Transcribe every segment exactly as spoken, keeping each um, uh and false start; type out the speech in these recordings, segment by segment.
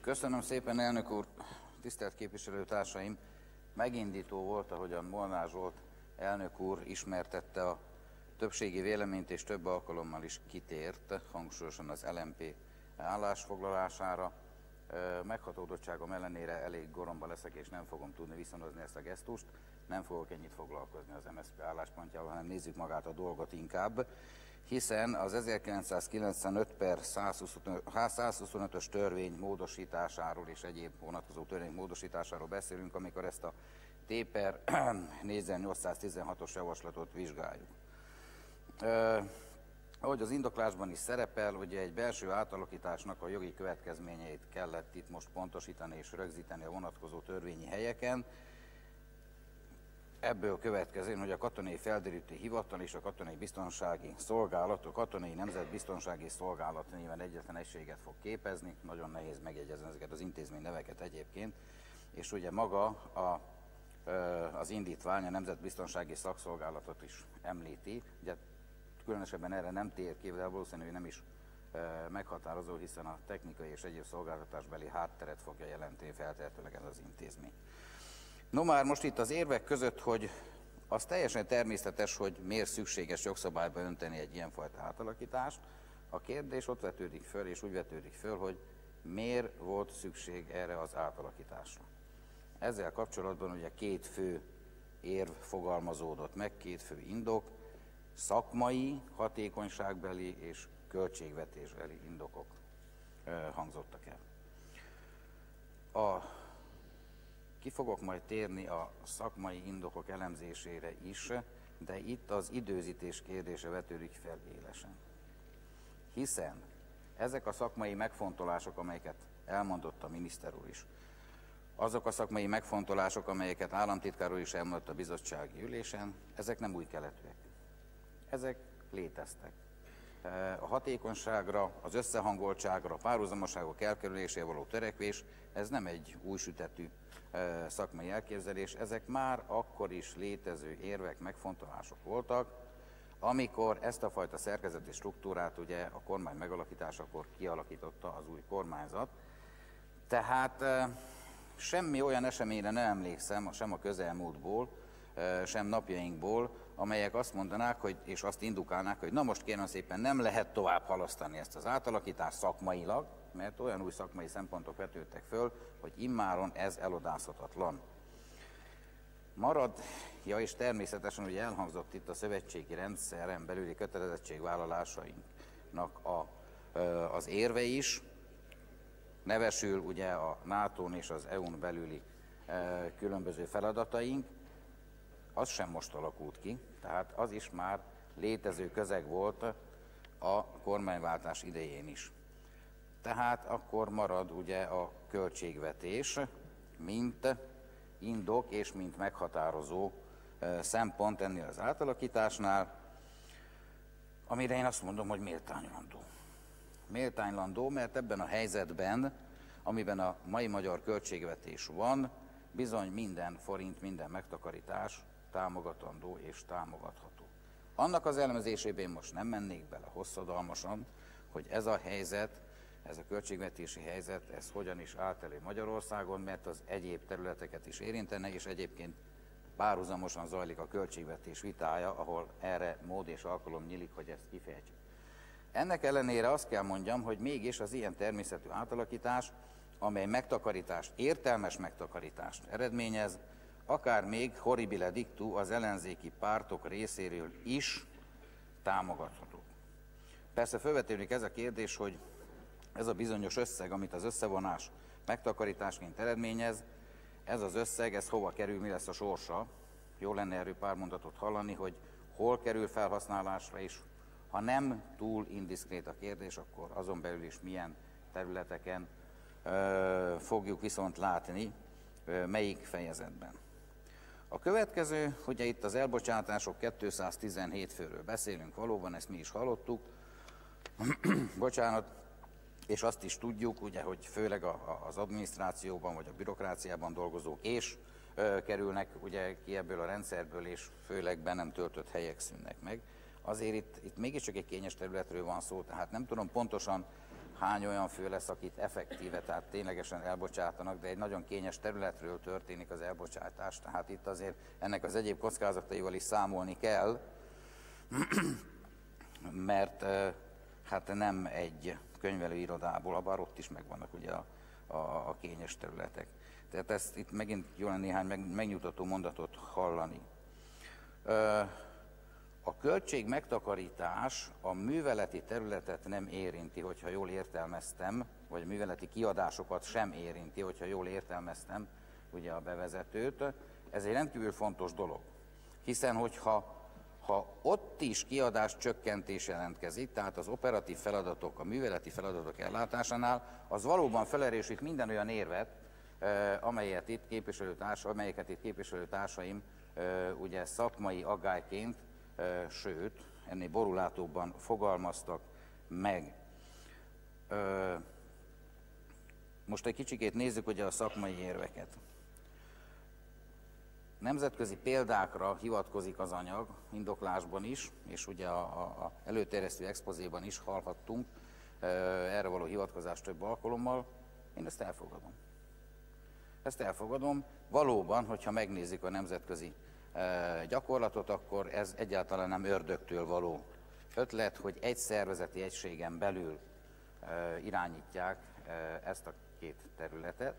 Köszönöm szépen, elnök úr, tisztelt képviselőtársaim! Megindító volt, ahogyan Molnár Zsolt elnök úr ismertette a többségi véleményt, és több alkalommal is kitért, hangsúlyosan az el em pé állásfoglalására. Meghatódottságom ellenére elég goromba leszek, és nem fogom tudni viszonozni ezt a gesztust. Nem fogok ennyit foglalkozni az em es zé pé álláspontjával, hanem nézzük magát a dolgot inkább. Hiszen az ezerkilencszázkilencvenöt per százhuszonötös törvény módosításáról és egyéb vonatkozó törvény módosításáról beszélünk, amikor ezt a T per négyezer-nyolcszáztizenhatos javaslatot vizsgáljuk. Eh, ahogy az indoklásban is szerepel, ugye egy belső átalakításnak a jogi következményeit kellett itt most pontosítani és rögzíteni a vonatkozó törvényi helyeken. Ebből következően, hogy a Katonai Felderítő Hivatal és a Katonai Biztonsági Szolgálat, a Katonai Nemzetbiztonsági Szolgálat néven egyetlen egységet fog képezni, nagyon nehéz megjegyezni ezeket az intézmény neveket egyébként, és ugye maga a, az indítvány a Nemzetbiztonsági Szakszolgálatot is említi, ugye különösebben erre nem tér ki, de valószínűleg nem is meghatározó, hiszen a technikai és egyéb szolgáltatásbeli hátteret fogja jelenteni feltehetőleg ez az intézmény. No már most itt az érvek között, hogy az teljesen természetes, hogy miért szükséges jogszabályba önteni egy ilyenfajta átalakítást. A kérdés ott vetődik föl, és úgy vetődik föl, hogy miért volt szükség erre az átalakításra. Ezzel kapcsolatban ugye két fő érv fogalmazódott meg, két fő indok, szakmai, hatékonyságbeli és költségvetésbeli indokok hangzottak el. A Ki fogok majd térni a szakmai indokok elemzésére is, de itt az időzítés kérdése vetődik fel élesen. Hiszen ezek a szakmai megfontolások, amelyeket elmondott a miniszter úr is, azok a szakmai megfontolások, amelyeket államtitkár úr is elmondott a bizottsági ülésen, ezek nem új keletűek. Ezek léteztek. A hatékonyságra, az összehangoltságra, a párhuzamosságok elkerülésére való törekvés, ez nem egy új sütetű szakmai elképzelés, ezek már akkor is létező érvek, megfontolások voltak, amikor ezt a fajta szerkezeti struktúrát ugye a kormány megalakításakor kialakította az új kormányzat. Tehát semmi olyan eseményre nem emlékszem, sem a közelmúltból, sem napjainkból, amelyek azt mondanák, hogy, és azt indukálnák, hogy na most kérem szépen nem lehet tovább halasztani ezt az átalakítást szakmailag, mert olyan új szakmai szempontok vetődtek föl, hogy immáron ez elodázhatatlan. Marad, ja és természetesen ugye elhangzott itt a szövetségi rendszeren belüli kötelezettségvállalásainknak a, az érve is, nevesül ugye a nátón és az é u-n belüli különböző feladataink, az sem most alakult ki, tehát az is már létező közeg volt a kormányváltás idején is. Tehát akkor marad ugye a költségvetés, mint indok és mint meghatározó szempont ennél az átalakításnál, amire én azt mondom, hogy méltánylandó. Méltánylandó, mert ebben a helyzetben, amiben a mai magyar költségvetés van, bizony minden forint, minden megtakarítás támogatandó és támogatható. Annak az elemzésében én most nem mennék bele hosszadalmasan, hogy ez a helyzet, ez a költségvetési helyzet, ez hogyan is állt elő Magyarországon, mert az egyéb területeket is érintene, és egyébként párhuzamosan zajlik a költségvetés vitája, ahol erre mód és alkalom nyílik, hogy ezt kifejtsük. Ennek ellenére azt kell mondjam, hogy mégis az ilyen természetű átalakítás, amely megtakarítást, értelmes megtakarítást eredményez, akár még horribile dictu az ellenzéki pártok részéről is támogatható. Persze felvetődik ez a kérdés, hogy ez a bizonyos összeg, amit az összevonás megtakarításként eredményez, ez az összeg, ez hova kerül, mi lesz a sorsa? Jó lenne erről pár mondatot hallani, hogy hol kerül felhasználásra, és ha nem túl indiszkrét a kérdés, akkor azon belül is milyen területeken ö, fogjuk viszont látni, ö, melyik fejezetben. A következő, ugye itt az elbocsátások kétszáztizenhét főről beszélünk, valóban ezt mi is hallottuk, bocsánat, és azt is tudjuk, ugye, hogy főleg a, a, az adminisztrációban vagy a bürokráciában dolgozók és ö, kerülnek ugye, ki ebből a rendszerből, és főleg be nem töltött helyek szűnnek meg. Azért itt, itt mégiscsak egy kényes területről van szó, tehát nem tudom pontosan hány olyan fő lesz, akit effektíve, tehát ténylegesen elbocsátanak, de egy nagyon kényes területről történik az elbocsátás, tehát itt azért ennek az egyéb kockázataival is számolni kell, mert hát nem egy könyvelőirodából, bár ott is megvannak ugye a, a, a kényes területek. Tehát ezt itt megint jó lenne néhány meg, megnyugtató mondatot hallani. A költség megtakarítás a műveleti területet nem érinti, hogyha jól értelmeztem, vagy a műveleti kiadásokat sem érinti, hogyha jól értelmeztem ugye a bevezetőt. Ez egy rendkívül fontos dolog, hiszen hogyha ha ott is kiadás csökkentés jelentkezik, tehát az operatív feladatok, a műveleti feladatok ellátásánál, az valóban felerősít minden olyan érvet, amelyet itt képviselőtársa, amelyeket itt képviselőtársaim ugye szakmai aggályként, sőt, ennél borulátóbban fogalmaztak meg. Most egy kicsikét nézzük ugye a szakmai érveket. Nemzetközi példákra hivatkozik az anyag, indoklásban is, és ugye a, a, a előterjesztő expozéban is hallhattunk erre való hivatkozást több alkalommal. Én ezt elfogadom. Ezt elfogadom. Valóban, hogyha megnézzük a nemzetközi gyakorlatot, akkor ez egyáltalán nem ördögtől való ötlet, hogy egy szervezeti egységen belül irányítják ezt a két területet.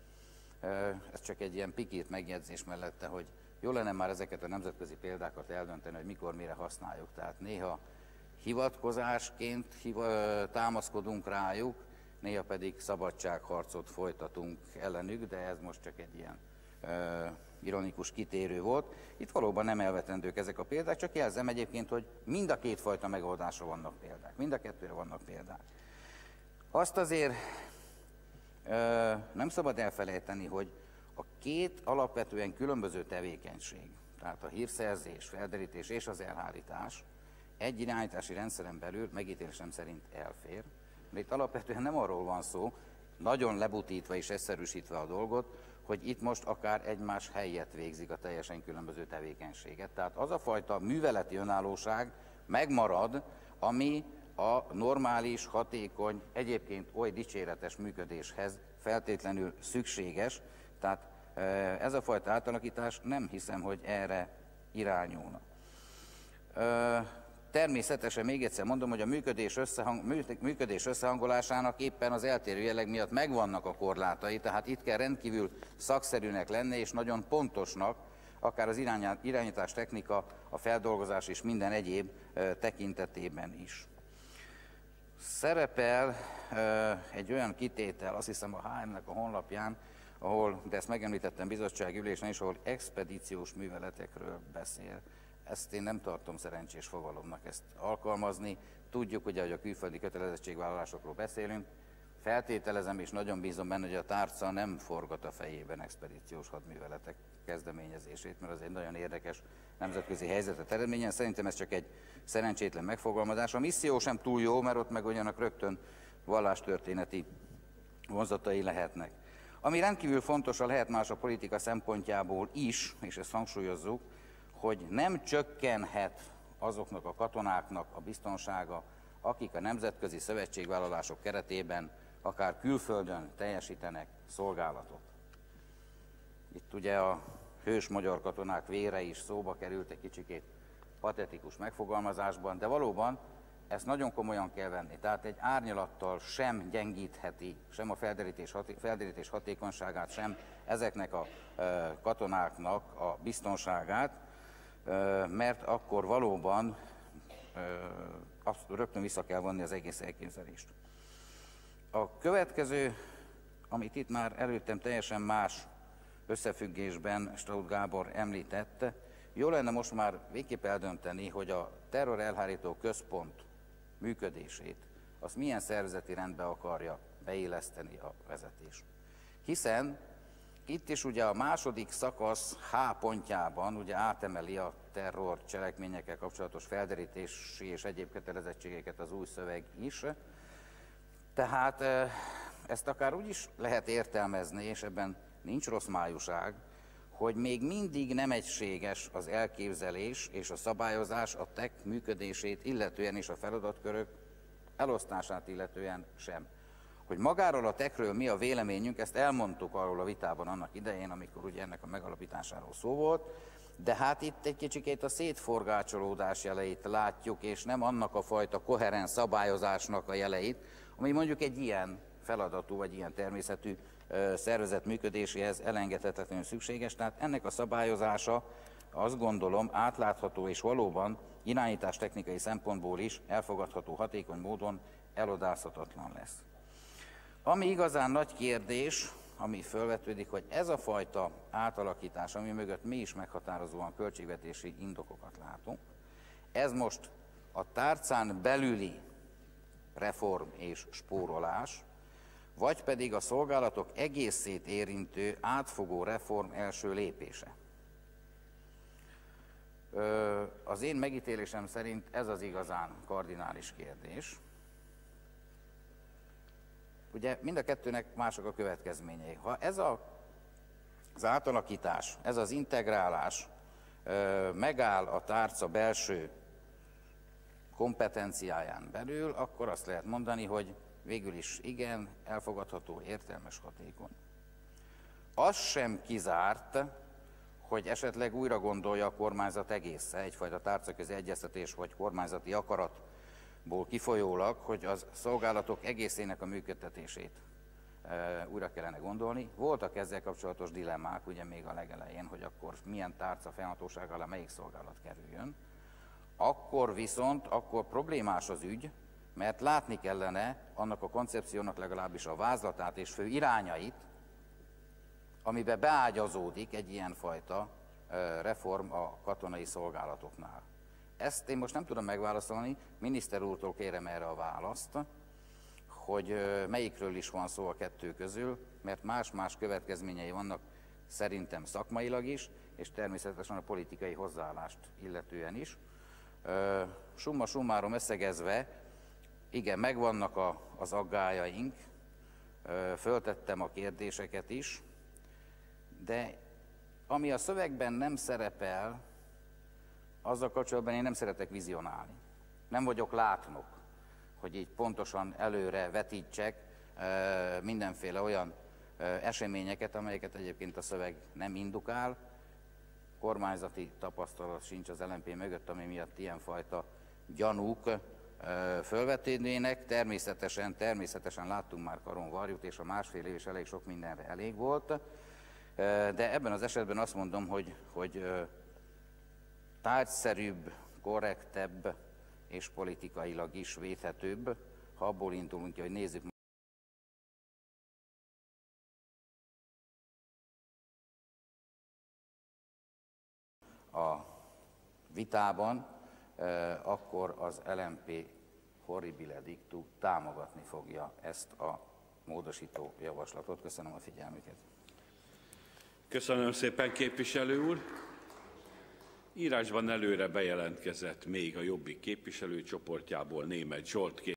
Ez csak egy ilyen pikét megjegyzés mellette, hogy jó lenne már ezeket a nemzetközi példákat eldönteni, hogy mikor, mire használjuk. Tehát néha hivatkozásként támaszkodunk rájuk, néha pedig szabadságharcot folytatunk ellenük, de ez most csak egy ilyen uh, ironikus kitérő volt. Itt valóban nem elvetendők ezek a példák, csak jelzem egyébként, hogy mind a két fajta megoldásra vannak példák, mind a kettőre vannak példák. Azt azért uh, nem szabad elfelejteni, hogy a két alapvetően különböző tevékenység, tehát a hírszerzés, felderítés és az elhárítás egy irányítási rendszeren belül megítélésem szerint elfér. De itt alapvetően nem arról van szó, nagyon lebutítva és egyszerűsítve a dolgot, hogy itt most akár egymás helyett végzik a teljesen különböző tevékenységet. Tehát az a fajta műveleti önállóság megmarad, ami a normális, hatékony, egyébként oly dicséretes működéshez feltétlenül szükséges. Tehát ez a fajta átalakítás nem hiszem, hogy erre irányulna. Természetesen még egyszer mondom, hogy a működés, összehang, működés összehangolásának éppen az eltérő jelleg miatt megvannak a korlátai, tehát itt kell rendkívül szakszerűnek lenni, és nagyon pontosnak, akár az irányítás technika, a feldolgozás és minden egyéb tekintetében is. Szerepel egy olyan kitétel, azt hiszem a há em-nek a honlapján, ahol, de ezt megemlítettem bizottsági ülésen is, ahol expedíciós műveletekről beszél. Ezt én nem tartom szerencsés fogalomnak ezt alkalmazni. Tudjuk ugye, hogy a külföldi kötelezettségvállalásokról beszélünk. Feltételezem és nagyon bízom benne, hogy a tárca nem forgat a fejében expedíciós hadműveletek kezdeményezését, mert az egy nagyon érdekes nemzetközi helyzetet eredményen. Szerintem ez csak egy szerencsétlen megfogalmazás. A misszió sem túl jó, mert ott meg olyanak rögtön vallástörténeti vonzatai lehetnek. Ami rendkívül fontos a lehet más a politika szempontjából is, és ezt hangsúlyozzuk, hogy nem csökkenhet azoknak a katonáknak a biztonsága, akik a nemzetközi szövetségvállalások keretében akár külföldön teljesítenek szolgálatot. Itt ugye a hős magyar katonák vére is szóba került egy kicsikét patetikus megfogalmazásban, de valóban ezt nagyon komolyan kell venni. Tehát egy árnyalattal sem gyengítheti, sem a felderítés, haté felderítés hatékonyságát, sem ezeknek a e, katonáknak a biztonságát, mert akkor valóban azt rögtön vissza kell vonni az egész elképzelést. A következő, amit itt már előttem teljesen más összefüggésben Strauth Gábor említette, jó lenne most már végképp eldönteni, hogy a terror elhárító központ működését, azt milyen szervezeti rendbe akarja beilleszteni a vezetés. Hiszen itt is ugye a második szakasz H pontjában ugye átemeli a terror cselekményekkel kapcsolatos felderítési és egyéb kötelezettségeket az új szöveg is. Tehát ezt akár úgy is lehet értelmezni, és ebben nincs rossz májúság, hogy még mindig nem egységes az elképzelés és a szabályozás a té e ká működését illetően és a feladatkörök elosztását illetően sem. Hogy magáról a tekről mi a véleményünk, ezt elmondtuk arról a vitában annak idején, amikor ugye ennek a megalapításáról szó volt, de hát itt egy kicsikét a szétforgácsolódás jeleit látjuk, és nem annak a fajta koherens szabályozásnak a jeleit, ami mondjuk egy ilyen feladatú, vagy ilyen természetű szervezet működéséhez elengedhetetlenül szükséges. Tehát ennek a szabályozása, azt gondolom, átlátható és valóban irányítás technikai szempontból is elfogadható, hatékony módon elodázhatatlan lesz. Ami igazán nagy kérdés, ami felvetődik, hogy ez a fajta átalakítás, ami mögött mi is meghatározóan költségvetési indokokat látunk, ez most a tárcán belüli reform és spórolás, vagy pedig a szolgálatok egészét érintő átfogó reform első lépése. Az én megítélésem szerint ez az igazán kardinális kérdés. Ugye mind a kettőnek mások a következményei. Ha ez a, az átalakítás, ez az integrálás megáll a tárca belső kompetenciáján belül, akkor azt lehet mondani, hogy végül is igen, elfogadható, értelmes, hatékony. Az sem kizárt, hogy esetleg újra gondolja a kormányzat egészen, egyfajta tárcaközi egyeztetés vagy kormányzati akaratból kifolyólag, hogy az szolgálatok egészének a működtetését e, újra kellene gondolni. Voltak ezzel kapcsolatos dilemmák, ugye még a legelején, hogy akkor milyen tárca fennhatóság alá melyik szolgálat kerüljön. Akkor viszont, akkor problémás az ügy, mert látni kellene annak a koncepciónak legalábbis a vázlatát és fő irányait, amiben beágyazódik egy ilyenfajta reform a katonai szolgálatoknál. Ezt én most nem tudom megválaszolni, miniszter úrtól kérem erre a választ, hogy melyikről is van szó a kettő közül, mert más-más következményei vannak szerintem szakmailag is, és természetesen a politikai hozzáállást illetően is. Summa summarum összegezve, igen, megvannak a, az aggályaink, föltettem a kérdéseket is, de ami a szövegben nem szerepel, azzal kapcsolatban én nem szeretek vizionálni. Nem vagyok látnok, hogy így pontosan előre vetítsek mindenféle olyan eseményeket, amelyeket egyébként a szöveg nem indukál. Kormányzati tapasztalat sincs az el em pé mögött, ami miatt ilyenfajta gyanúk fölvetődnének. Természetesen, természetesen láttunk már Karonvarjút, és a másfél év is elég sok mindenre elég volt. De ebben az esetben azt mondom, hogy, hogy tárgyszerűbb, korrektebb és politikailag is védhetőbb, ha abból indulunk ki, hogy nézzük a vitában, akkor az el em pé horribile dictu támogatni fogja ezt a módosító javaslatot. Köszönöm a figyelmüket. Köszönöm szépen, képviselő úr! Írásban előre bejelentkezett még a Jobbik képviselőcsoportjából Németh Zsolt.